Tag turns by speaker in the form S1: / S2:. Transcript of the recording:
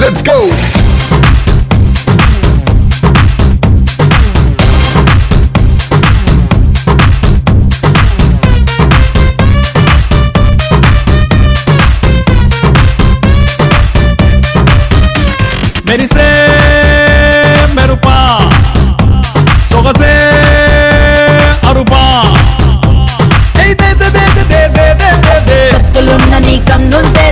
S1: Let's go.
S2: मेरी से मेरुपा सोगसे अरुपा ए दे दे दे दे दे दे दे
S3: कत्तुलुन्न नी कन्नुंटे